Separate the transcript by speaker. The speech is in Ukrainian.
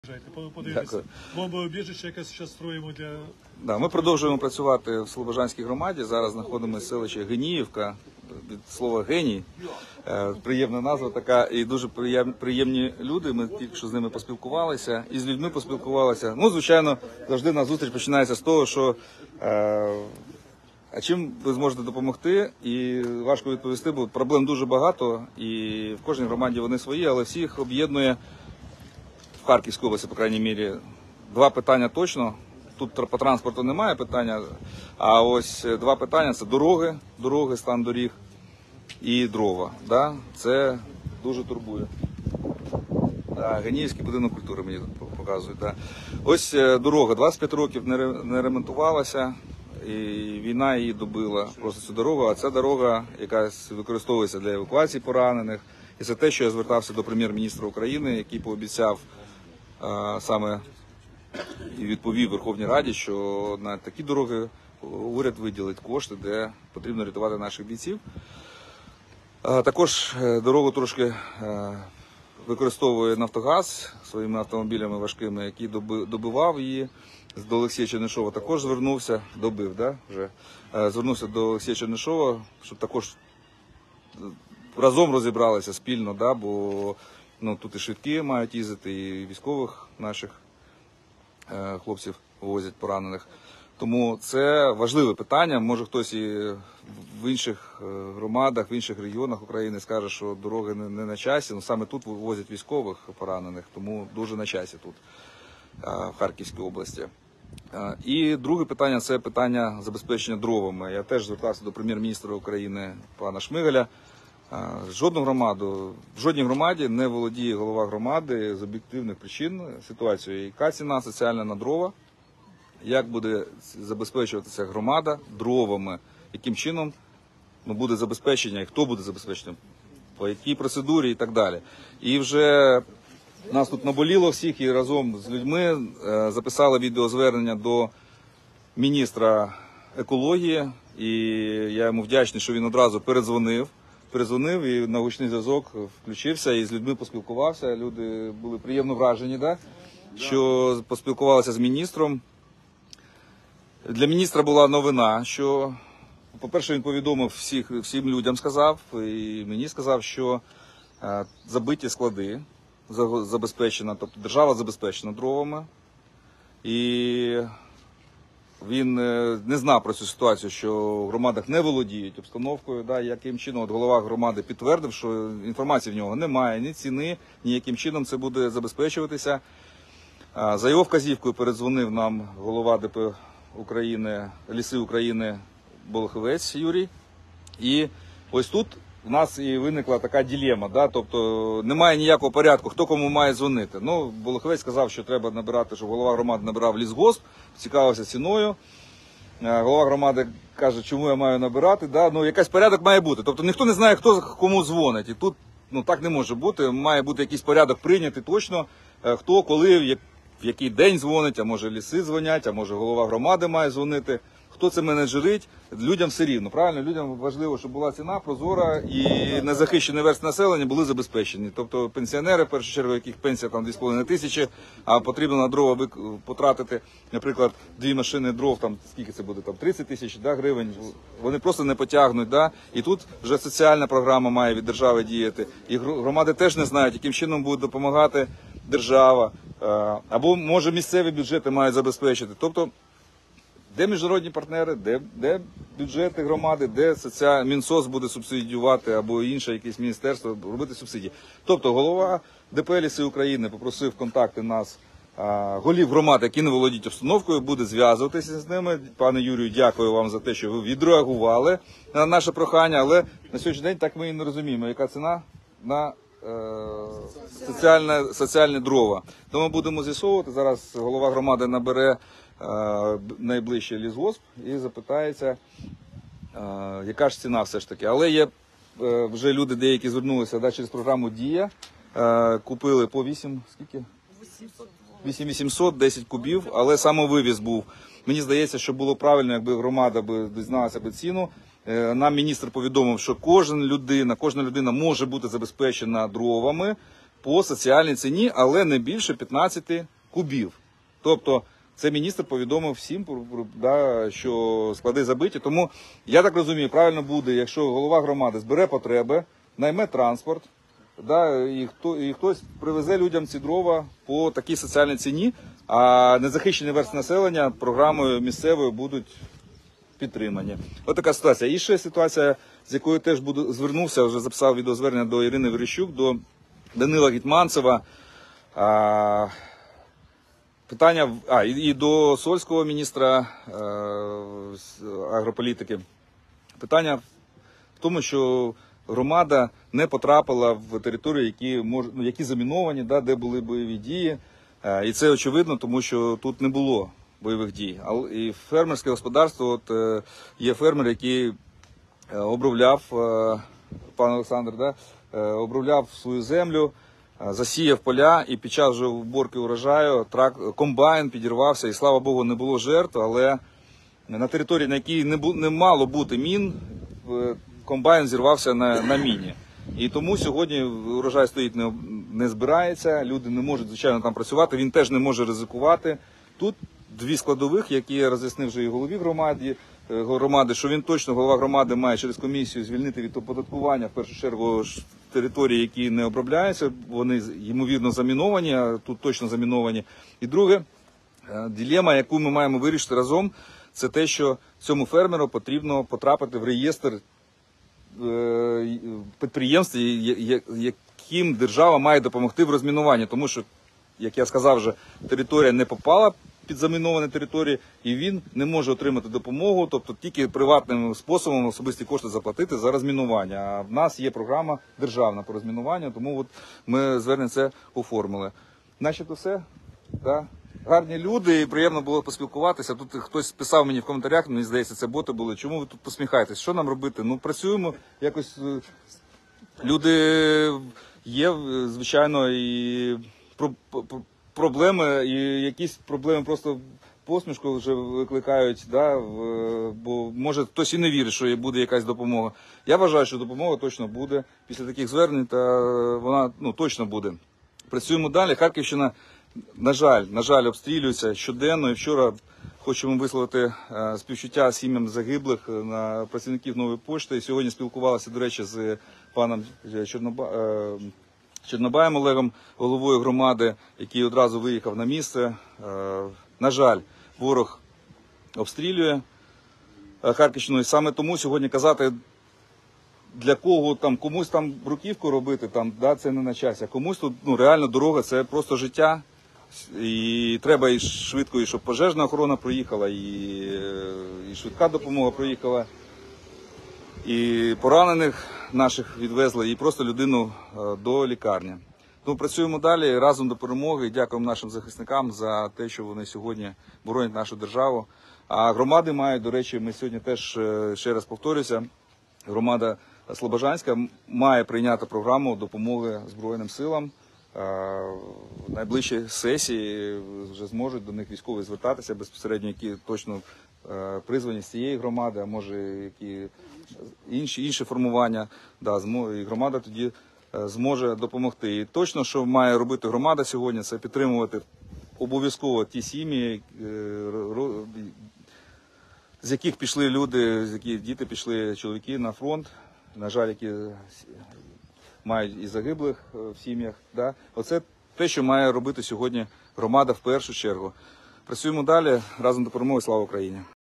Speaker 1: Подивитися. Бомбоубіжище, яке зараз строїмо для...
Speaker 2: Да, ми продовжуємо працювати в Слобожанській громаді. Зараз знаходимося в селищі Геніївка. Від слова «геній». Приємна назва така і дуже приємні люди. Ми тільки що з ними поспілкувалися і з людьми поспілкувалися. Ну, звичайно, завжди на зустріч починається з того, що а чим ви зможете допомогти? І важко відповісти, бо проблем дуже багато і в кожній громаді вони свої, але всіх об'єднує в Харківській області, по крайній мірі, два питання точно. Тут по транспорту немає питання, а ось два питання – це дороги, стан доріг і дрова. Да? Це дуже турбує. Да, Геніївський будинок культури мені тут показують. Да. Ось дорога 25 років не ремонтувалася, і війна її добила просто цю дорогу, а це дорога, яка використовується для евакуації поранених. І це те, що я звертався до прем'єр-міністра України, який пообіцяв саме і відповів Верховній Раді, що на такі дороги уряд виділить кошти, де потрібно рятувати наших бійців. Також дорогу трошки використовує Нафтогаз своїми автомобілями важкими, який добивав її. До Олексія Чернишова також звернувся, звернувся до Олексія Чернишова, щоб також разом розібралися спільно, да, бо тут і швидкі мають їздити, і військових наших хлопців возять поранених. Тому це важливе питання. Може хтось і в інших громадах, в інших регіонах України скаже, що дороги не на часі. Ну, саме тут возять військових поранених, тому дуже на часі тут, в Харківській області. І друге питання – це питання забезпечення дровами. Я теж звертався до прем'єр-міністра України пана Шмигаля. В жодній громаді не володіє голова громади з об'єктивних причин ситуацією. Яка ціна соціальна на дрова? Як буде забезпечуватися громада дровами? Яким чином буде забезпечення і хто буде забезпеченим? По якій процедурі і так далі. І вже нас тут наболіло всіх і разом з людьми записали відеозвернення до міністра екології. І я йому вдячний, що він одразу передзвонив і на гучний зв'язок включився і з людьми поспілкувався. Люди були приємно вражені, що поспілкувалися з міністром. Для міністра була новина, що, по-перше, він повідомив всім людям, сказав, і мені сказав, що забиті склади забезпечено, тобто держава забезпечена дровами. І він не знав про цю ситуацію, що в громадах не володіють обстановкою. Яким чином голова громади підтвердив, що інформації в нього немає, ні ціни, ні яким чином це буде забезпечуватися. За його вказівкою передзвонив нам голова ДП України, Ліси України Болохівець Юрій. І ось тут у нас і виникла така дилема, тобто немає ніякого порядку, хто кому має дзвонити. Болохівець сказав, що треба набирати, щоб голова громади набирав лісгосп, цікавився ціною. Голова громади каже, чому я маю набирати, якийсь порядок має бути. Тобто ніхто не знає, хто кому дзвонить. І тут так не може бути, має бути якийсь порядок прийнятий точно, хто, коли, в який день дзвонить, а може ліси дзвонять, а може голова громади має дзвонити. Хто це менеджерить, людям все рівно. Правильно, людям важливо, щоб була ціна прозора і незахищені верстви населення були забезпечені. Тобто пенсіонери, в першу чергу, яких пенсія 2,5 тисячі, а потрібно на дрова потратити, наприклад, 2 машини дров, скільки це буде, 30 тисяч гривень, вони просто не потягнуть. І тут вже соціальна програма має від держави діяти. І громади теж не знають, яким чином буде допомагати держава, або, може, місцеві бюджети мають забезпечити. Тобто, де міжнародні партнери, де бюджети громади, де Мінсоц буде субсидіювати або інше якесь міністерство робити субсидії. Тобто голова ДП «Ліси України» попросив контакти нас, голів громад, які не володіють обстановкою, буде зв'язуватися з ними. Пане Юрію, дякую вам за те, що ви відреагували на наше прохання, але на сьогоднішній день так ми і не розуміємо, яка ціна на соціальні дрова. Тому будемо з'ясовувати. Зараз голова громади набере найближчий лісгосп і запитається, яка ж ціна все ж таки. Але є вже люди деякі звернулися через програму «Дія», купили по 8800, 10 кубів, але самовивіз був. Мені здається, що було правильно, якби громада дізналася ціну. Нам міністр повідомив, що кожна людина може бути забезпечена дровами по соціальній ціні, але не більше 15 кубів. Тобто це міністр повідомив всім, що склади забиті. Тому, я так розумію, правильно буде, якщо голова громади збере потреби, найме транспорт, і хтось привезе людям ці дрова по такій соціальній ціні, а незахищені верстви населення програмою місцевою будуть підтримані. Ось така ситуація. І ще ситуація, з якою теж звернувся, вже записав відеозвернення до Ірини Верещук, до Данила Гетманцева. Питання, і до Сольського міністра агрополітики. Питання в тому, що громада не потрапила в території, які заміновані, де були бойові дії. І це очевидно, тому що тут не було бойових дій. І фермерське господарство, є фермер, який обробляв, пан Олександр, обробляв свою землю, засіяв поля, і під час вже уборки урожаю комбайн підірвався, і слава Богу, не було жертв, але на території, на якій не мало бути мін, комбайн зірвався на міні. І тому сьогодні урожай стоїть, не збирається, люди не можуть, звичайно, там працювати, він теж не може ризикувати. Тут дві складових, які я роз'яснив вже і голові громади, що він точно, голова громади, має через комісію звільнити від оподаткування, в першу чергу, території, які не обробляються, вони, ймовірно, заміновані, а тут точно заміновані. І друге, дилема, яку ми маємо вирішити разом, це те, що цьому фермеру потрібно потрапити в реєстр підприємств, яким держава має допомогти в розмінуванні. Тому що, як я сказав вже, територія не попала під заміновані території, і він не може отримати допомогу, тобто тільки приватним способом особисті кошти заплатити за розмінування. А в нас є програма державна по розмінуванню, тому ми звернення це оформили. Начебто все. Да? Гарні люди, і приємно було поспілкуватися. Тут хтось писав мені в коментарях, мені здається, це боти були. Чому ви тут посміхаєтесь? Що нам робити? Ну, працюємо, якось люди є, звичайно, і проблеми, і якісь проблеми просто посмішку вже викликають, бо може хтось і не вірить, що буде якась допомога. Я вважаю, що допомога точно буде. Після таких звернень вона точно буде. Працюємо далі. Харківщина, на жаль, обстрілюється щоденно. І вчора хочемо висловити співчуття сім'ям загиблих на працівників Нової пошти. І сьогодні спілкувалися, до речі, з паном Чорнобаєм Олегом, головою громади, який одразу виїхав на місце. На жаль, ворог обстрілює Харківщину. І саме тому сьогодні казати, для кого комусь там бруківку робити, це не на часі. А комусь тут реально дорога, це просто життя. І треба і швидко, і щоб пожежна охорона проїхала, і швидка допомога проїхала, і поранених наших відвезли, і просто людину до лікарні. Тому працюємо далі, разом до перемоги. Дякуємо нашим захисникам за те, що вони сьогодні боронять нашу державу. А громади мають, до речі, ми сьогодні теж, ще раз повторюся, громада Слобожанська має прийняти програму допомоги Збройним силам. В найближчій сесії вже зможуть до них військові звертатися безпосередньо, які точно призвані з цієї громади, а може які інші формування. І громада тоді зможе допомогти. І точно, що має робити громада сьогодні, це підтримувати обов'язково ті сім'ї, з яких пішли люди, з яких діти пішли, чоловіки на фронт, на жаль, які мають і загиблих в сім'ях. Оце те, що має робити сьогодні громада в першу чергу. Працюємо далі, разом до перемоги, слава Україні!